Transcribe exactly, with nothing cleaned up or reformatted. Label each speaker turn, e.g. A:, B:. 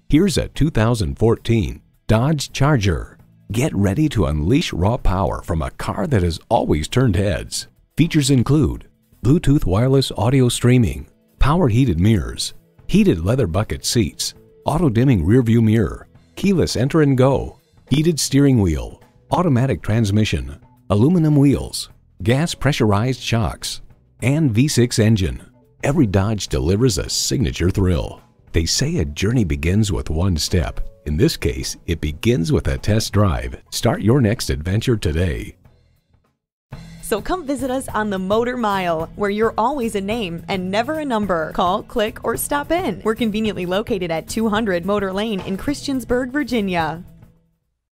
A: Here's a two thousand fourteen Dodge Charger. Get ready to unleash raw power from a car that has always turned heads. Features include Bluetooth wireless audio streaming, power heated mirrors, heated leather bucket seats, auto-dimming rearview mirror, keyless enter and go, heated steering wheel, automatic transmission, aluminum wheels, gas pressurized shocks, and V six engine. Every Dodge delivers a signature thrill. They say a journey begins with one step. In this case, it begins with a test drive. Start your next adventure today.
B: So come visit us on the Motor Mile, where you're always a name and never a number. Call, click, or stop in. We're conveniently located at two hundred Motor Lane in Christiansburg, Virginia.